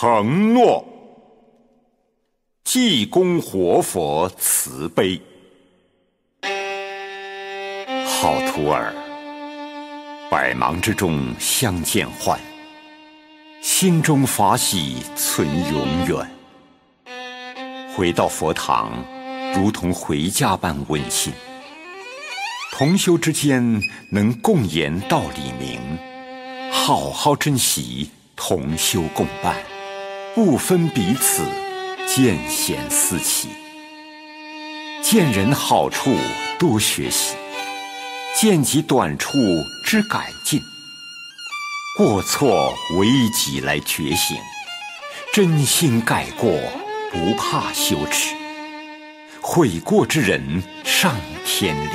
承诺。济公活佛慈悲。好徒儿，百忙之中相见欢，心中法喜存永远。回到佛堂，如同回家般温馨。同修之间能共言道理明，好好珍惜同修共伴，不分彼此，见贤思齐。见人好处多学习，见己短处知改进。过错为己来觉醒，真心改过不怕羞耻。悔过之人上天怜。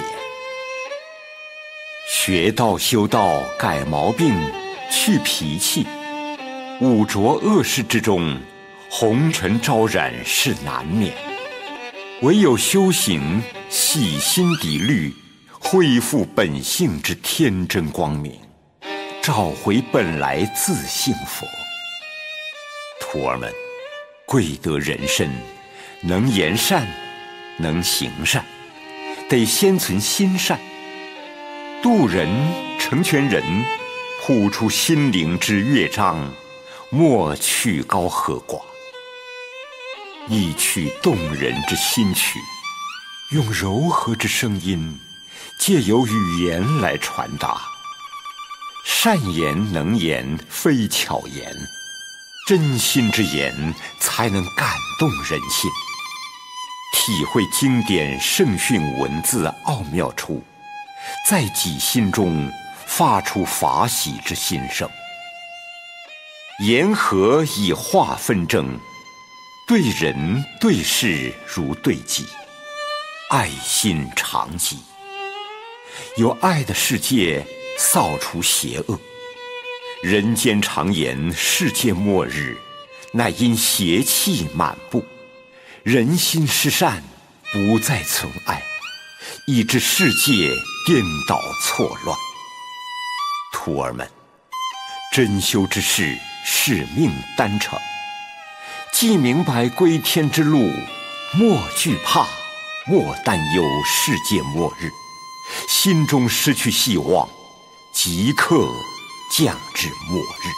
学道修道改毛病去脾气，污浊恶事之中，红尘招染是难免。唯有修行洗心涤虑，恢复本性之天真光明，找回本来自性佛。徒儿们，贵得人身，能言善，能行善，得先存心善。度人成全人，谱出心灵之乐章，莫曲高和寡。一曲动人之心曲，用柔和之声音，借由语言来传达。善言能言非巧言，真心之言才能感动人心。体会经典圣训文字奥妙处，在己心中发出法喜之心声。言和以化纷争，对人对事如对己，爱心常积。有爱的世界扫除邪恶。人间常言世界末日，乃因邪气满布，人心失善，不再存爱，以致世界颠倒错乱。徒儿们，真修之事使命单程，既明白归天之路，莫惧怕，莫担忧世界末日。心中失去希望，即刻降至末日。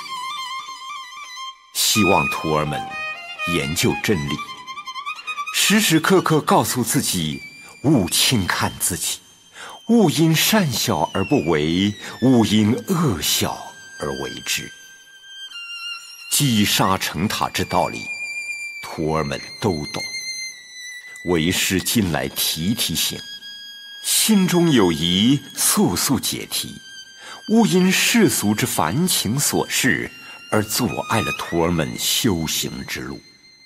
希望徒儿们研究真理，时时刻刻告诉自己，勿轻看自己，勿因善小而不为，勿因恶小而为之。积沙成塔之道理，徒儿们都懂。为师今来提提醒，心中有疑，速速解题，勿因世俗之烦情琐事而阻碍了徒儿们修行之路。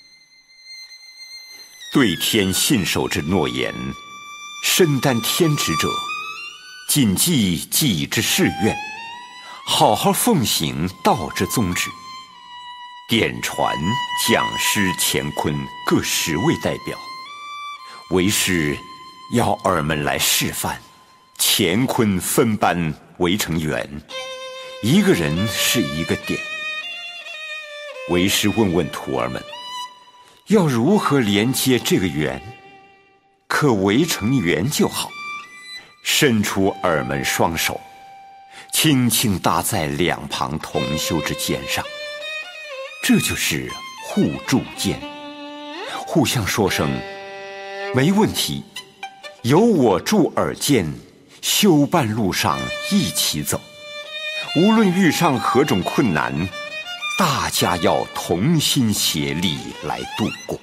对天信守之诺言，身担天职者，谨记己之誓愿，好好奉行道之宗旨。点传讲师乾坤各10位代表，为师要儿们来示范，乾坤分班围成圆，一个人是一个点。为师问问徒儿们，要如何连接这个圆？可围成圆就好。伸出耳门双手，轻轻搭在两旁同修之肩上，这就是互助肩。互相说声没问题，有我助耳间，修伴路上一起走。无论遇上何种困难，大家要同心协力来度过。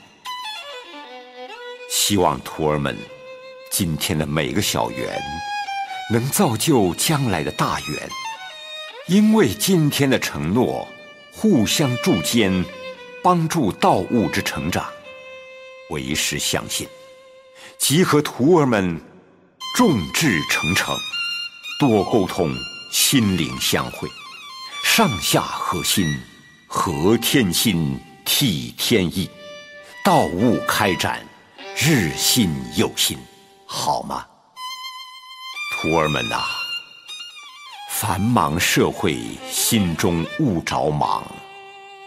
希望徒儿们今天的每个小缘，能造就将来的大缘。因为今天的承诺，互相助肩，帮助道物之成长。为师相信，集合徒儿们众志成城，多沟通，心灵相会，上下合心，合天心，替天意，道物开展，日新又新，好吗？徒儿们啊，繁忙社会，心中勿着忙，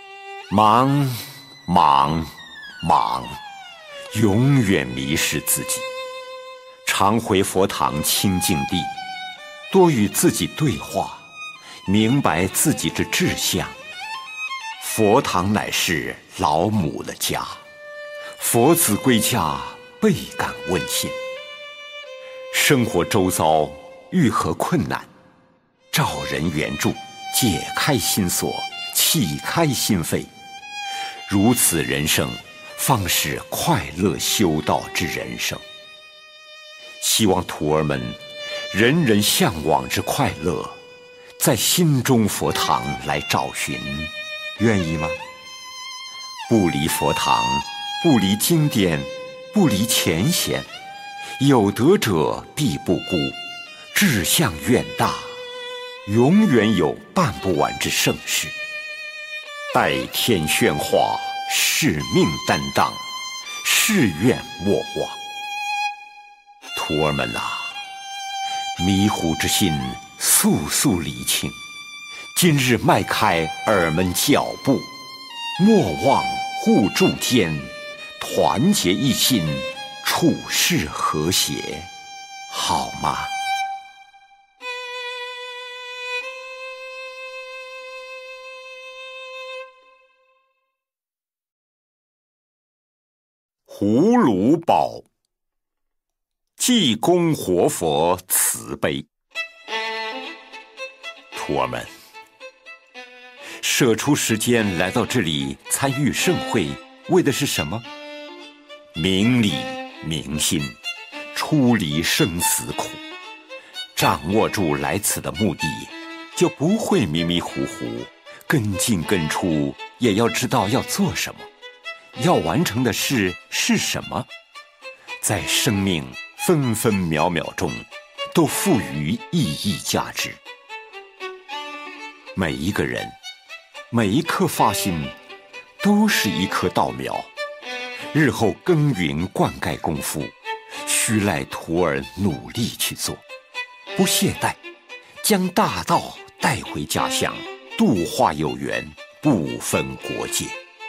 忙，忙，忙，永远迷失自己。常回佛堂清净地，多与自己对话，明白自己之志向。佛堂乃是老母的家，佛子归家倍感温馨。生活周遭遇何困难，找人援助，解开心锁，启开心扉。如此人生，方是快乐修道之人生。希望徒儿们人人向往之快乐，在心中佛堂来找寻，愿意吗？不离佛堂，不离经典，不离前贤，有德者必不孤，志向远大，永远有办不完之盛事。代天宣化，使命担当，誓愿莫忘。徒儿们啊，迷糊之心速速理清，今日迈开耳门脚步，莫忘互助间，团结一心，处事和谐，好吗？葫芦宝，济公活佛慈悲。徒儿们，舍出时间来到这里参与盛会，为的是什么？明理明心，出离生死苦。掌握住来此的目的，就不会迷迷糊糊，跟进跟出，也要知道要做什么，要完成的事是什么。在生命分分秒秒中，都赋予意义价值。每一个人，每一刻发心，都是一棵稻苗，日后耕耘灌溉功夫，需赖徒儿努力去做，不懈怠，将大道带回家乡，度化有缘，不分国界。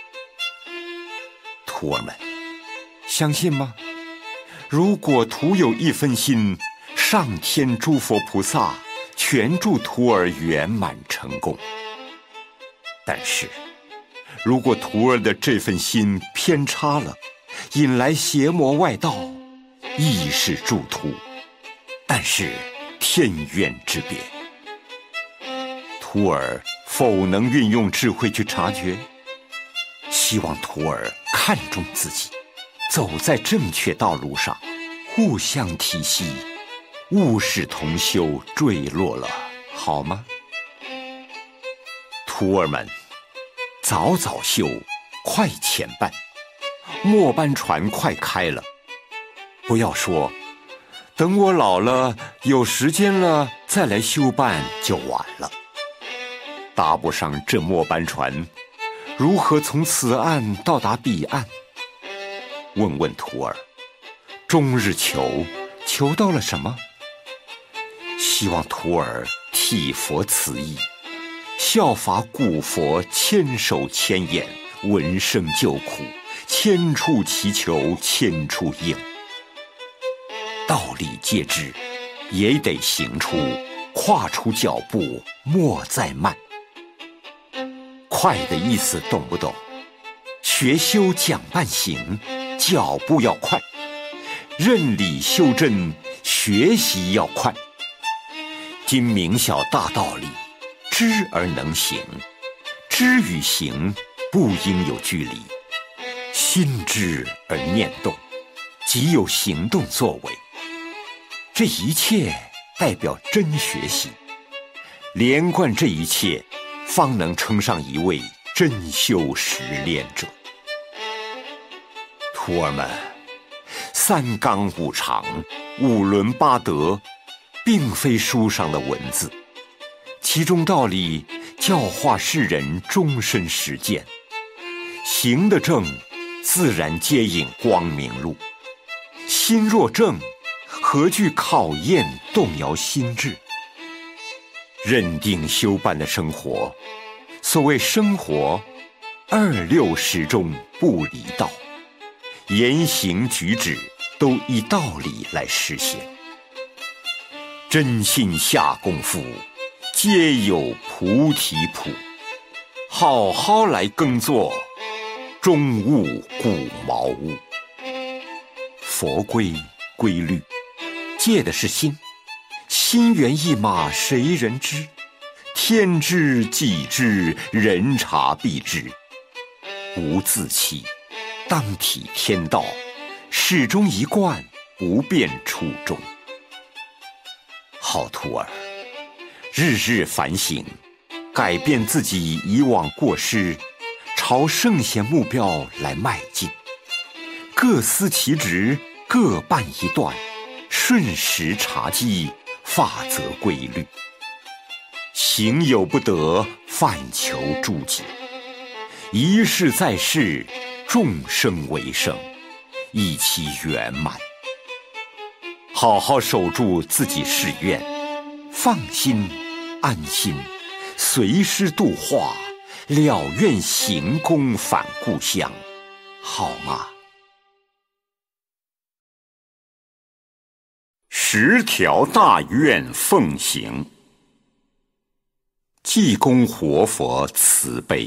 徒儿们，相信吗？如果徒有一分心，上天诸佛菩萨全助徒儿圆满成功。但是如果徒儿的这份心偏差了，引来邪魔外道，亦是助徒，但是天渊之别。徒儿否能运用智慧去察觉？希望徒儿看重自己，走在正确道路上，互相提携，勿使同修坠落了，好吗？徒儿们，早早修，快前办，末班船快开了。不要说等我老了有时间了再来修办就晚了。搭不上这末班船，如何从此岸到达彼岸？问问徒儿，终日求到了什么？希望徒儿体佛此意，效法古佛千手千眼，闻声救苦，千处祈求千处应。道理皆知，也得行出，跨出脚步，莫再慢。快的意思懂不懂？学修讲办行，脚步要快；认理修真，学习要快。今明晓大道理，知而能行，知与行不应有距离。心知而念动，即有行动作为。这一切代表真学习，连贯这一切，方能称上一位真修实练者。徒儿们，三纲五常、五伦八德，并非书上的文字，其中道理教化世人终身实践。行得正，自然接引光明路；心若正，何惧考验动摇心智？认定修办的生活，所谓生活， 26始终不离道，言行举止都依道理来实现。真心下功夫，皆有菩提谱。好好来耕作，终悟古茅屋。佛规规律，借的是心，心猿意马谁人知？天知地知，人察必知。无自欺，当体天道，始终一贯，不变初衷。好徒儿，日日反省，改变自己以往过失，朝圣贤目标来迈进。各司其职，各办一段，顺时察机，法则规律。行有不得，反求诸己。一世在世，众生为生，以其圆满。好好守住自己誓愿，放心安心，随师度化，了愿行功返故乡，好吗？10条大愿奉行。济公活佛慈悲。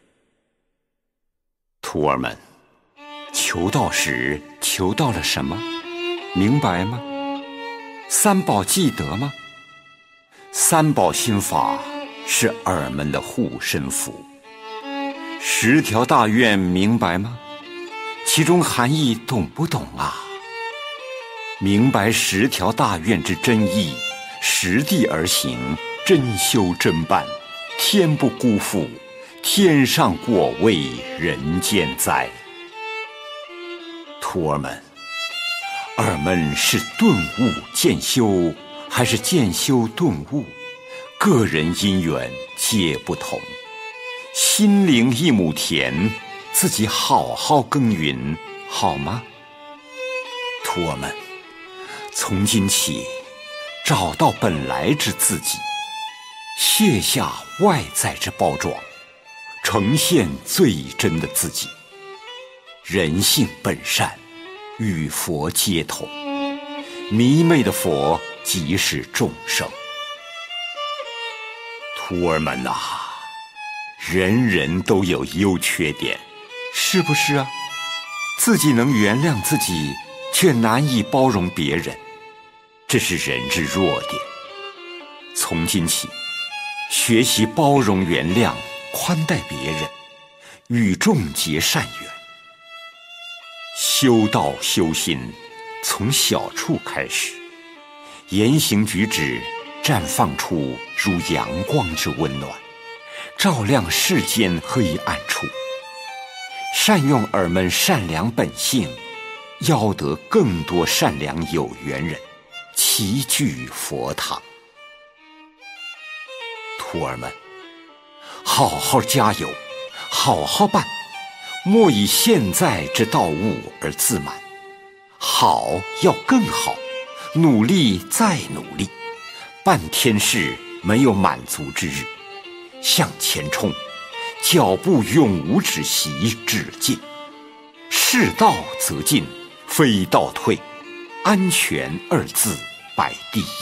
徒儿们，求道时求到了什么？明白吗？三宝记得吗？三宝心法是儿们的护身符。10条大愿明白吗？其中含义懂不懂啊？明白10条大愿之真意，实地而行，真修真办，天不辜负，天上果位，人间栽。徒儿们，儿们是顿悟渐修，还是渐修顿悟？个人因缘皆不同。心灵一亩田，自己好好耕耘，好吗？徒儿们，从今起，找到本来之自己，卸下外在之包装，呈现最真的自己。人性本善，与佛皆同。迷昧的佛即是众生。徒儿们啊，人人都有优缺点，是不是啊？自己能原谅自己，却难以包容别人，这是人之弱点。从今起，学习包容、原谅、宽待别人，与众结善缘。修道修心，从小处开始，言行举止绽放出如阳光之温暖，照亮世间黑暗处。善用儿们善良本性，邀得更多善良有缘人齐聚佛堂。徒儿们，好好加油，好好办，莫以现在之道悟而自满。好要更好，努力再努力，办天事没有满足之日。向前冲，脚步永无止息止境。是道则进，非道退，安全2字摆第一。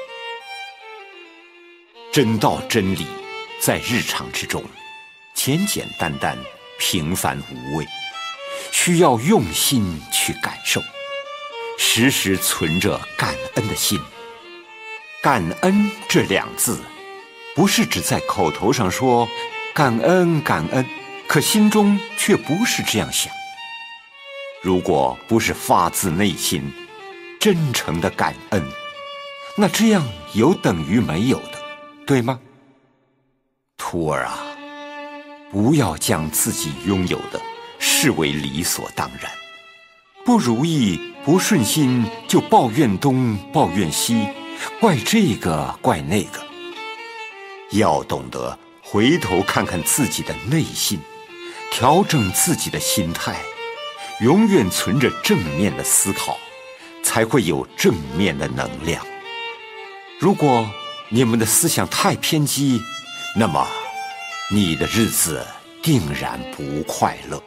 真道真理在日常之中，简简单单，平凡无味，需要用心去感受，时时存着感恩的心。感恩这2字，不是只在口头上说感恩感恩，可心中却不是这样想。如果不是发自内心真诚的感恩，那这样有等于没有的，对吗？徒儿啊，不要将自己拥有的视为理所当然，不如意不顺心就抱怨东抱怨西，怪这个怪那个。要懂得回头看看自己的内心，调整自己的心态，永远存着正面的思考，才会有正面的能量。如果你们的思想太偏激，那么你的日子定然不快乐。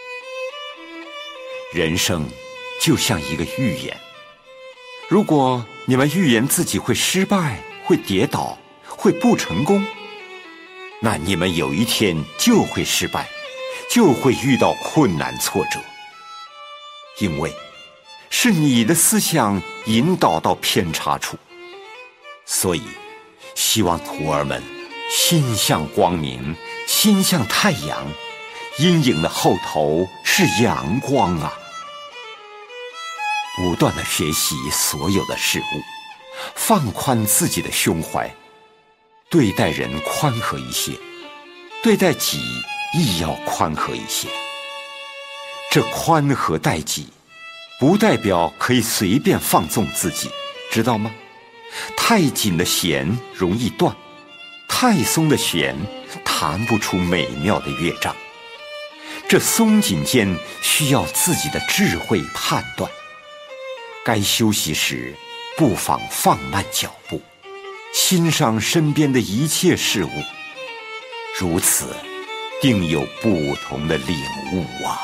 人生就像一个预言，如果你们预言自己会失败、会跌倒、会不成功，那你们有一天就会失败，就会遇到困难挫折，因为是你的思想引导到偏差处。所以希望徒儿们心向光明，心向太阳，阴影的后头是阳光啊！不断地学习所有的事物，放宽自己的胸怀，对待人宽和一些，对待己亦要宽和一些。这宽和待己，不代表可以随便放纵自己，知道吗？太紧的弦容易断，太松的弦弹不出美妙的乐章。这松紧间需要自己的智慧判断，该休息时不妨放慢脚步，欣赏身边的一切事物，如此定有不同的领悟啊！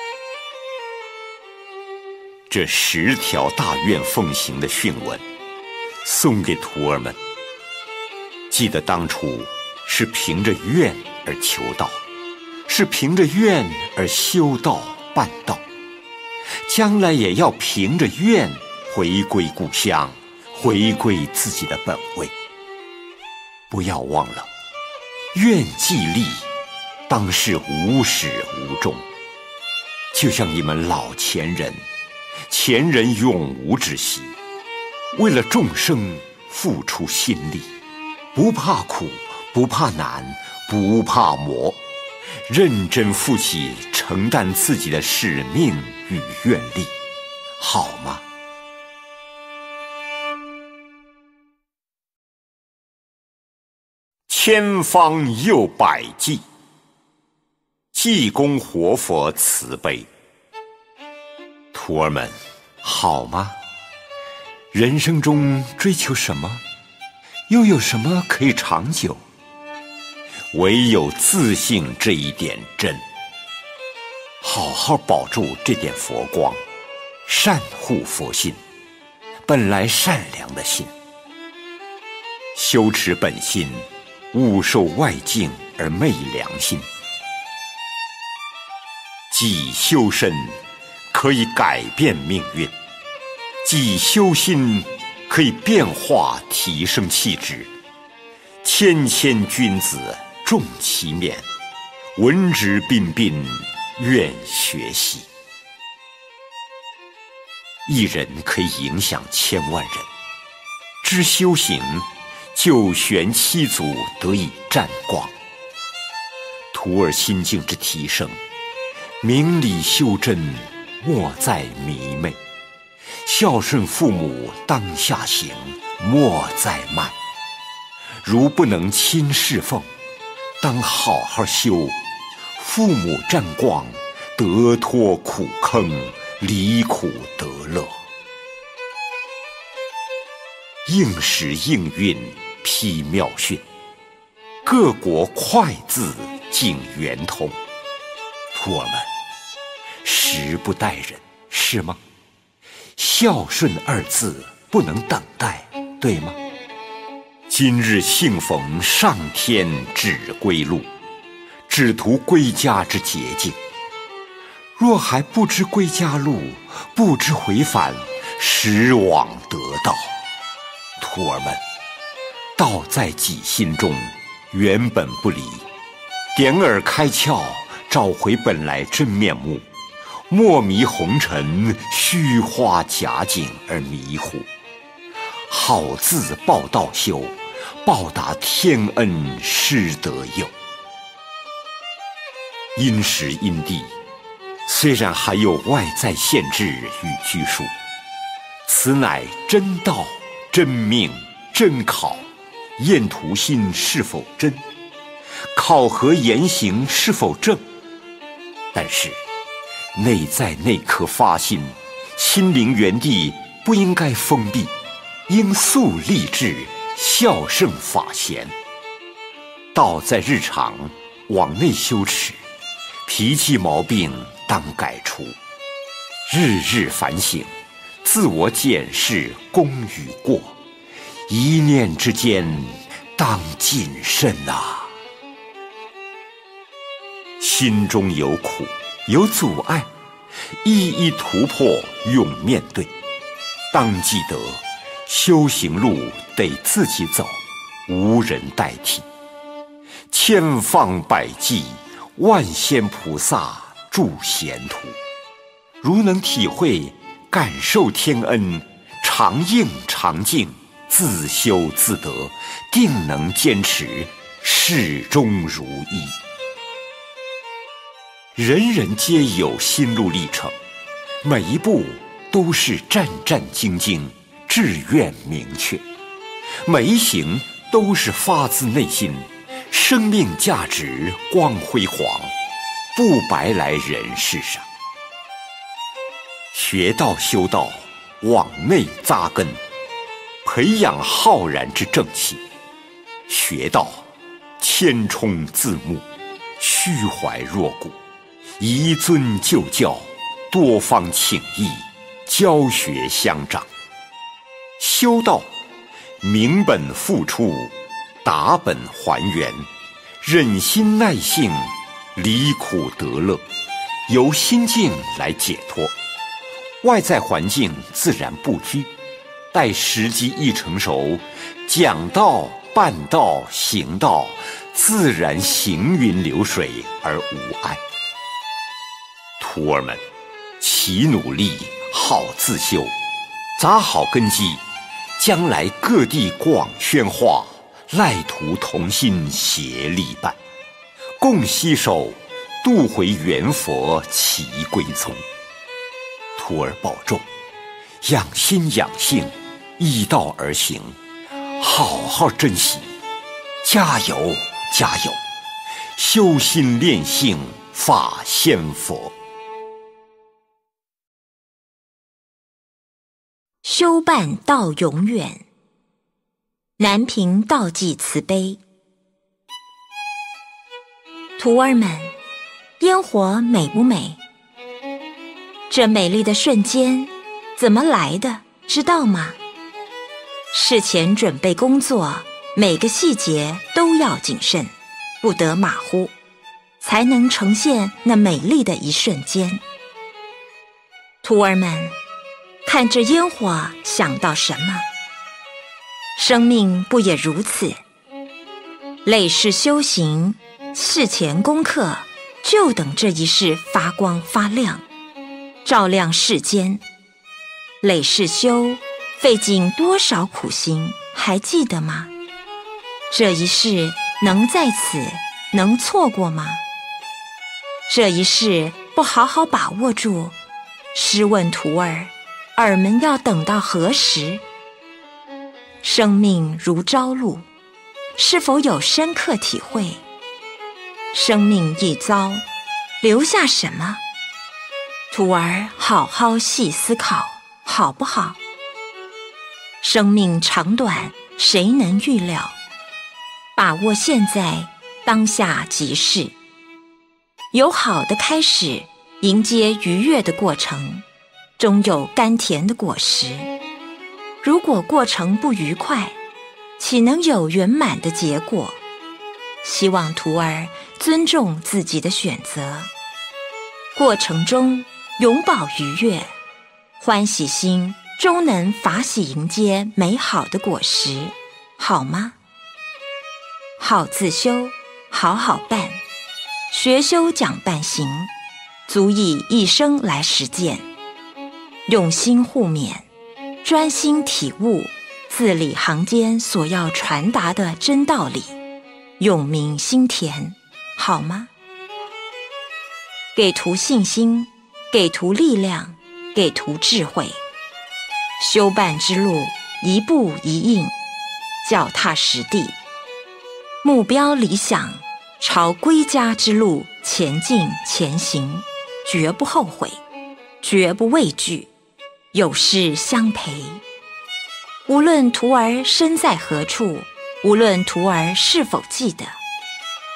这10条大愿奉行的训文送给徒儿们，记得当初是凭着愿而求道，是凭着愿而修道办道，将来也要凭着愿回归故乡，回归自己的本位。不要忘了，愿既立，当是无始无终。就像你们老前人永无止息，为了众生付出心力，不怕苦，不怕难，不怕磨，认真负起承担自己的使命与愿力，好吗？千方又百计，济公活佛慈悲。徒儿们，好吗？人生中追求什么？又有什么可以长久？唯有自信这一点真。好好保住这点佛光，善护佛心，本来善良的心。修持本心，勿受外境而昧良心。己修身，可以改变命运；己修心，可以变化提升气质。谦谦君子，重其面；文质彬彬，愿学习。一人可以影响千万人，知修行，九玄七祖得以沾光。徒儿心境之提升，明理修真，莫在迷昧；孝顺父母当下行，莫在慢。如不能亲侍奉，当好好修，父母沾光，得脱苦坑，离苦得乐。应时应运披妙训，各国快字尽圆通。徒儿们，时不待人，是吗？孝顺二字不能等待，对吗？今日幸逢上天指归路，只图归家之捷径。若还不知归家路，不知回返，实枉得道。徒儿们，道在己心中，原本不离。点耳开窍，找回本来真面目，莫迷红尘，虚花假景而迷糊。好自报道修，报答天恩师德佑。因时因地，虽然还有外在限制与拘束，此乃真道、真命、真考，验徒心是否真，考核言行是否正。但是内在那颗发心，心灵原地不应该封闭，应速立志，孝圣法贤。道在日常， 往内羞耻，脾气毛病当改除。日日反省，自我检视功与过，一念之间当谨慎啊。心中有苦有阻碍，一一突破，勇面对。当记得修行路得自己走，无人代替。千方百计，万仙菩萨助贤途。如能体会感受天恩，常应常敬，自修自得，定能坚持，始终如一。人人皆有心路历程，每一步都是战战兢兢，志愿明确，每一行都是发自内心，生命价值光辉煌，不白来人世上。学道修道，往内扎根，培养浩然之正气。学道谦冲自牧，虚怀若谷，移尊就教，多方请益，教学相长。修道明本付出，达本还原，忍心耐性，离苦得乐，由心境来解脱。外在环境自然不拘，待时机一成熟，讲道、办道、行道，自然行云流水而无碍。徒儿们，齐努力，好自修，扎好根基，将来各地广宣化，赖徒同心，协力办，共携手渡回元佛，齐归宗。徒儿保重，养心养性，依道而行，好好珍惜，加油加油，修心炼性，法仙佛。 修办到永远，南屏道济慈悲。徒儿们，烟火美不美？这美丽的瞬间怎么来的，知道吗？事前准备工作，每个细节都要谨慎，不得马虎，才能呈现那美丽的一瞬间。徒儿们，看这烟火想到什么？生命不也如此？累世修行，事前功课，就等这一世发光发亮，照亮世间。累世修，费尽多少苦心，还记得吗？这一世能在此，能错过吗？这一世不好好把握住，试问徒儿，耳们要等到何时？生命如朝露，是否有深刻体会？生命一遭，留下什么？徒儿好好细思考，好不好？生命长短，谁能预料？把握现在，当下即是。有好的开始，迎接愉悦的过程，终有甘甜的果实。如果过程不愉快，岂能有圆满的结果？希望徒儿尊重自己的选择，过程中永保愉悦，欢喜心终能法喜迎接美好的果实，好吗？好自修，好好办，学修讲办行，足以一生来实践。用心互勉，专心体悟，字里行间所要传达的真道理，永铭心田，好吗？给徒信心，给徒力量，给徒智慧。修办之路，一步一印，脚踏实地，目标理想，朝归家之路前进前行，绝不后悔，绝不畏惧，有事相陪。无论徒儿身在何处，无论徒儿是否记得，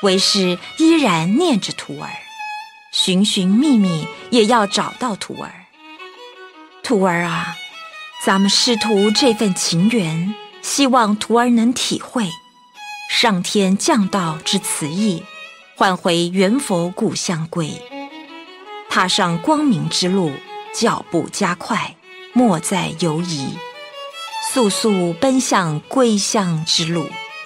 为师依然念着徒儿，寻寻觅觅也要找到徒儿。徒儿啊，咱们师徒这份情缘，希望徒儿能体会上天降道之慈意，换回圆佛故乡归。踏上光明之路，脚步加快，莫再犹疑，速速奔向归乡之路。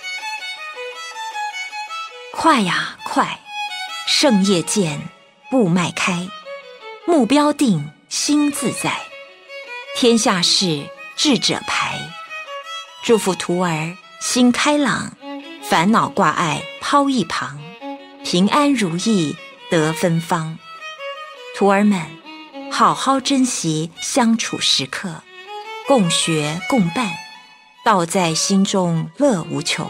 快呀快，胜业见，步迈开，目标定，心自在，天下事智者排。祝福徒儿心开朗，烦恼挂碍抛一旁，平安如意得芬芳。徒儿们好好珍惜相处时刻，共学共伴，道在心中乐无穷。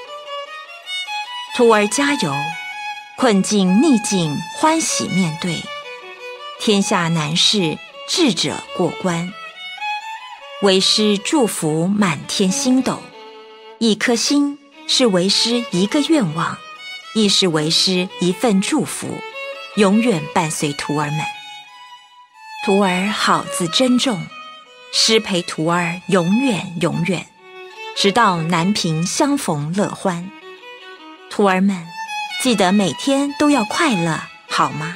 徒儿加油，困境逆境欢喜面对，天下难事智者过关。为师祝福满天星斗，一颗心是为师一个愿望，亦是为师一份祝福，永远伴随徒儿们。徒儿好自珍重，师陪徒儿永远永远，直到南屏相逢乐欢。徒儿们记得每天都要快乐，好吗？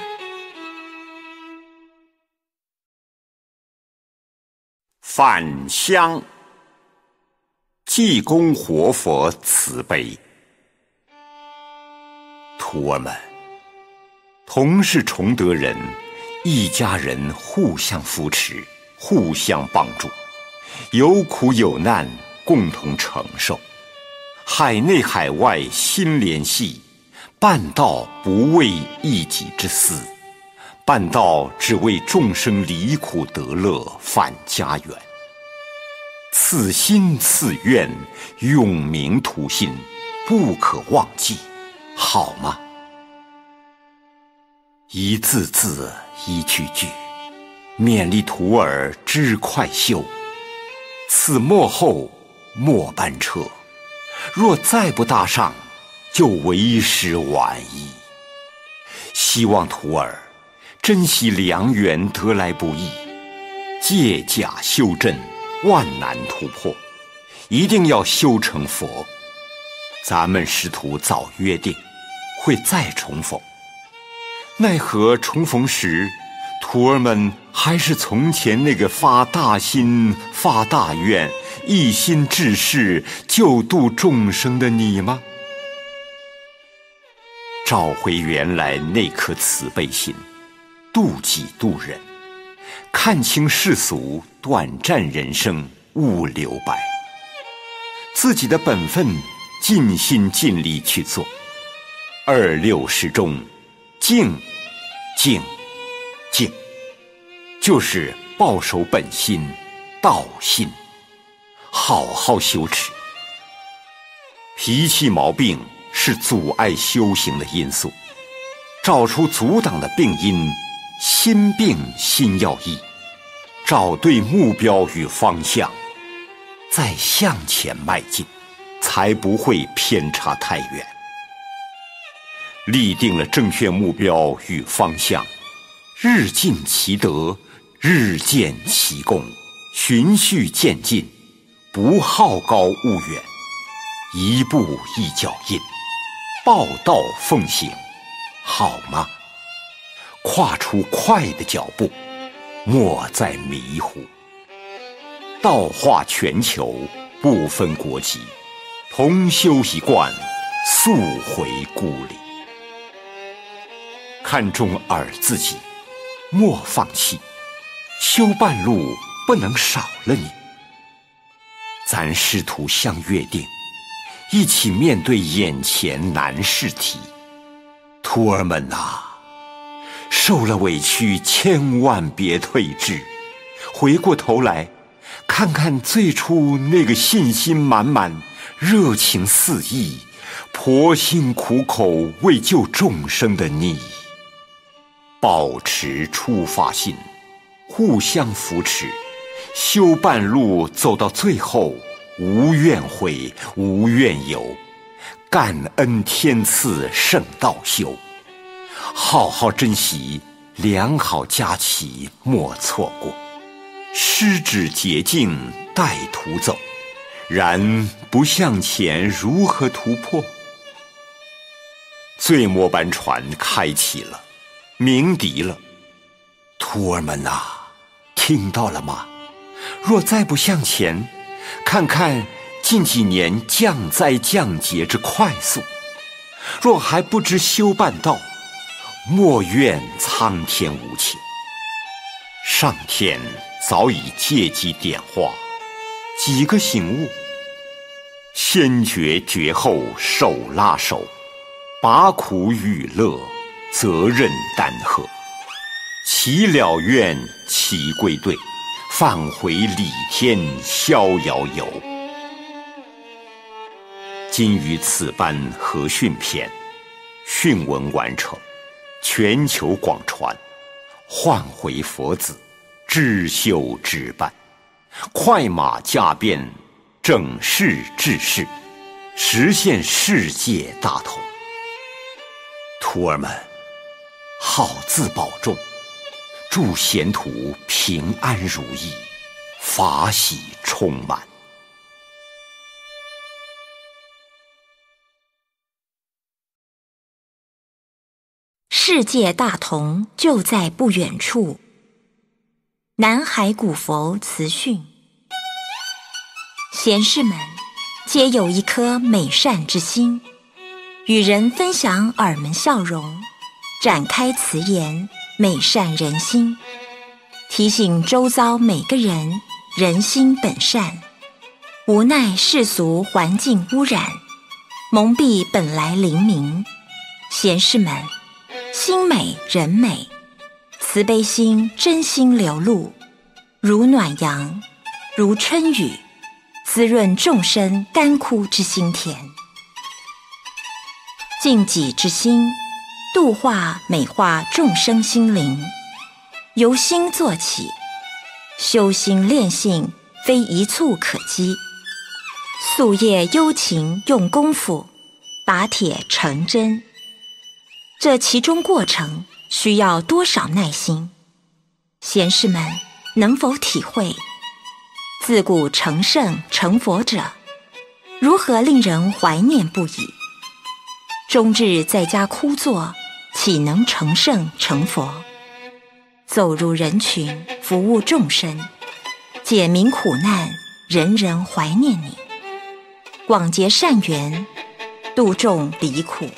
返乡，济公活佛慈悲。徒儿们，同是崇德人，一家人互相扶持，互相帮助，有苦有难共同承受，海内海外心联系，办道不为一己之私，办道只为众生离苦得乐返家园。此心此愿，永铭图心，不可忘记，好吗？一字字，一句句，勉励徒儿知快修。此末后末班车，若再不搭上，就为时晚矣。希望徒儿珍惜良缘得来不易，借假修真，万难突破，一定要修成佛。咱们师徒早约定，会再重逢。奈何重逢时，徒儿们还是从前那个发大心、发大愿、一心致事救度众生的你吗？找回原来那颗慈悲心，度己度人，看清世俗短暂人生勿留白，自己的本分尽心尽力去做。26时中，静静静，就是抱守本心，道心，好好修持。脾气毛病是阻碍修行的因素，找出阻挡的病因，心病心要医，找对目标与方向，再向前迈进，才不会偏差太远。立定了正确目标与方向，日进其德，日见其功，循序渐进，不好高骛远，一步一脚印，报道奉行，好吗？跨出快的脚步，莫再迷糊。道化全球，不分国籍，同修一贯，速回故里。看重尔自己，莫放弃，修半路不能少了你。咱师徒相约定，一起面对眼前难试题。徒儿们啊，受了委屈千万别退志，回过头来看看最初那个信心满满、热情四溢、婆心苦口为救众生的你。保持出发心，互相扶持，修半路走到最后，无怨悔，无怨尤， 感恩天赐圣道修，好好珍惜良好佳期莫错过，失之捷径待途走，然不向前如何突破？醉末班船开启了，鸣笛了，徒儿们啊，听到了吗？若再不向前，看看近几年降灾降劫之快速，若还不知修办道，莫怨苍天无情。上天早已借机点化，几个醒悟，先觉觉后手拉手，把苦与乐，责任担荷，其了愿，其归队，返回李天逍遥游。今于此般和训篇，训文完成，全球广传，唤回佛子，知修知办，快马加鞭，整事治世，实现世界大同。徒儿们，好自保重，祝贤徒平安如意，法喜充满。 世界大同就在不远处。南海古佛慈训，贤士们皆有一颗美善之心，与人分享耳门笑容，展开慈言，美善人心，提醒周遭每个人人心本善，无奈世俗环境污染，蒙蔽本来灵明。贤士们心美人美，慈悲心真心流露，如暖阳，如春雨，滋润众生干枯之心田。尽己之心，度化美化众生心灵，由心做起，修心练性非一蹴可及，夙夜幽勤用功夫，打铁成针。这其中过程需要多少耐心？贤士们能否体会？自古成圣成佛者，如何令人怀念不已？终日在家枯坐，岂能成圣成佛？走入人群，服务众生，解民苦难，人人怀念你。广结善缘，度众离苦。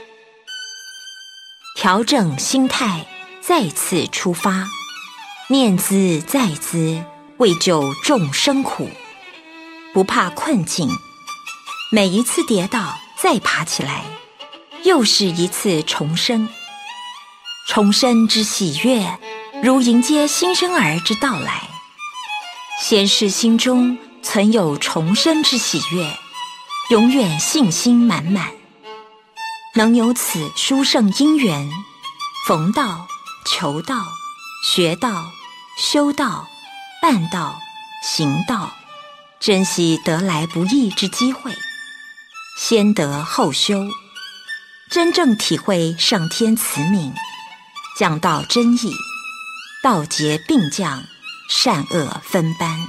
调整心态，再次出发，念兹在兹，为救众生苦，不怕困境。每一次跌倒，再爬起来，又是一次重生。重生之喜悦，如迎接新生儿之到来。贤士心中存有重生之喜悦，永远信心满满。能有此殊胜因缘，逢道、求道、学道、修道、办道、行道，珍惜得来不易之机会，先得后修，真正体会上天慈悯，讲道真义，道劫并降，善恶分班。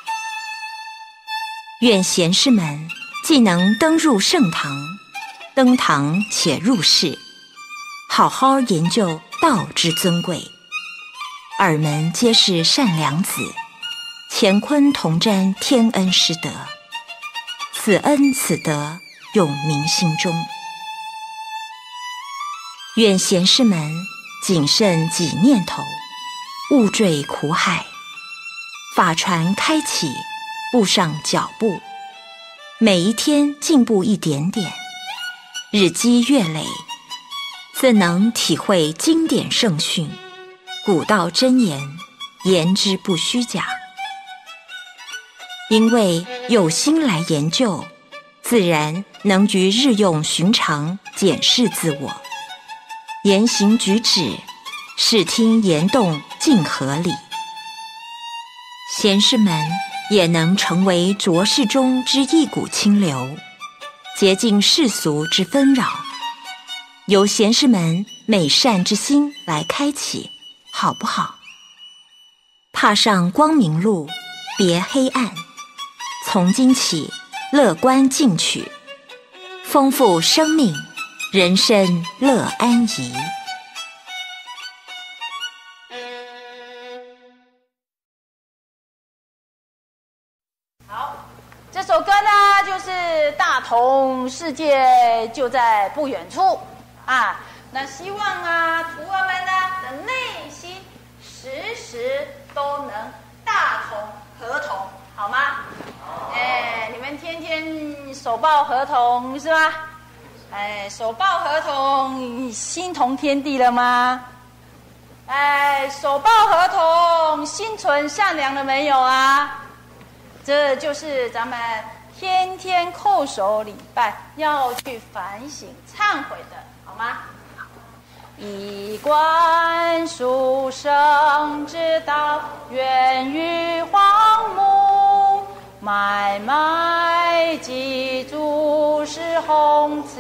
愿贤士们既能登入圣堂，登堂且入室，好好研究道之尊贵，耳门皆是善良子，乾坤同沾天恩师德，此恩此德永铭心中。愿贤士们谨慎己念头，勿坠苦海，法船开启，步上脚步，每一天进步一点点，日积月累，怎能体会经典圣训，古道真言，言之不虚假。因为有心来研究，自然能于日用寻常检视自我，言行举止，视听言动尽合理。贤士们也能成为浊世中之一股清流， 洁净世俗之纷扰，由贤士们美善之心来开启，好不好？踏上光明路，别黑暗，从今起乐观进取，丰富生命，人生乐安怡。 好，这首歌呢，就是大同世界就在不远处啊。那希望啊，徒儿们呢的内心时时都能大同合同，好吗？你们天天手抱合同是吧？手抱合同，心同天地了吗？手抱合同，心存善良了没有啊？这就是咱们天天叩首礼拜要去反省忏悔的，好吗？一观书生之道，源于荒木，脉脉记注是宏慈，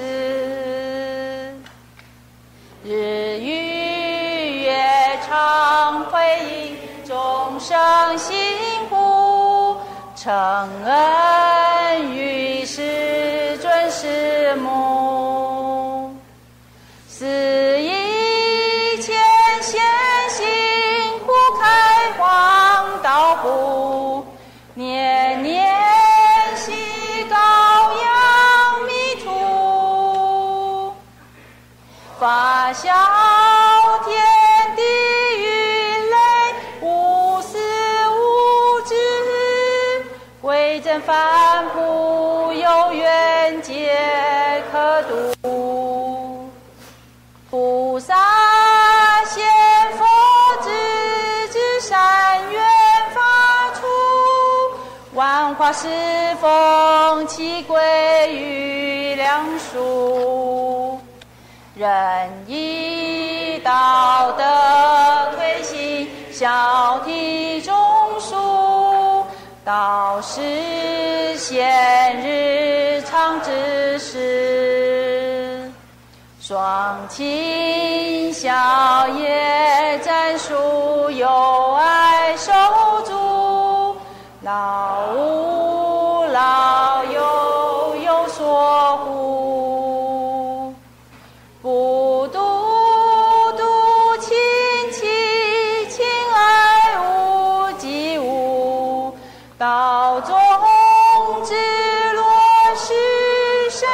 日与月常回应众生辛苦，承恩于世尊师母，此一切先行苦开荒道不，年年喜羔羊弥途，法晓天地云雷，无私无知，为真凡夫有缘皆可度，菩萨现佛之善缘发出，万化世风其归于良术，仁义道德推行，孝悌忠恕，道实现日常之事，双亲孝业赞数，友爱守住，老吾老有所护，不独独亲戚，亲爱无及无，道中之落实深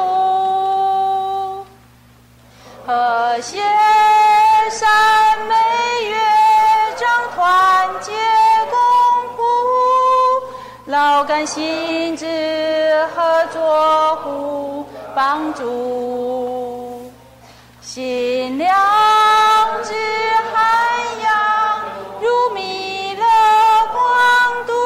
入，和谐善美乐章，团结共苦，劳感心之合作互帮助，心良知涵养，如弥勒光度，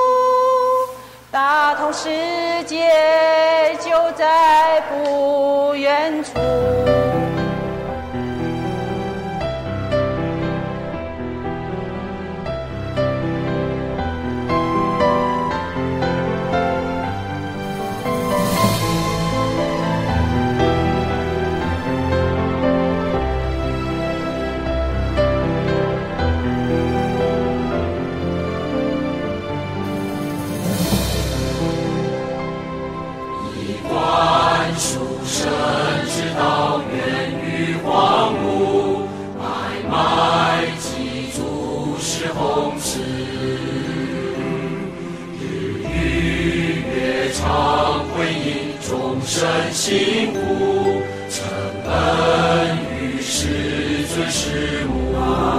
大同世界就在不远处。 辛苦承恩于世尊师母，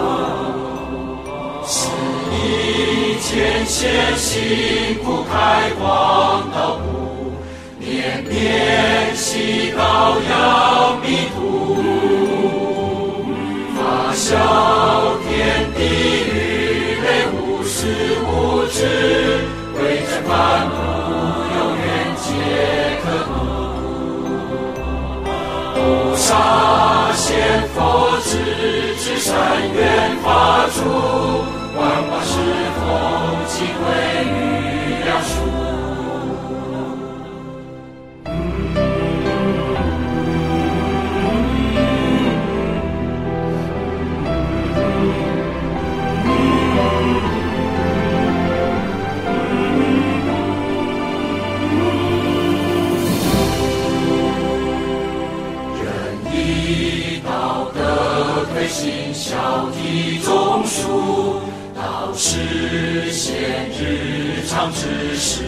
是以前贤辛苦开荒道不，年年喜羔羊弥途，法晓天地云雷，无私无知，为真凡夫有缘皆可度，菩萨现佛之善缘发出，万化世风其归于良术。 心孝悌忠恕，到实现日常之事。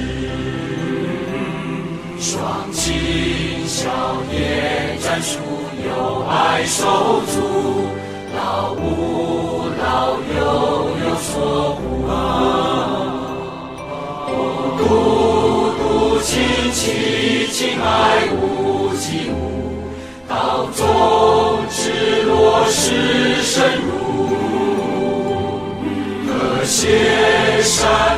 双亲孝业战术，友爱手足，老吾老幼有所护。孤独亲戚，亲爱无及物，道中之落实深入，可写善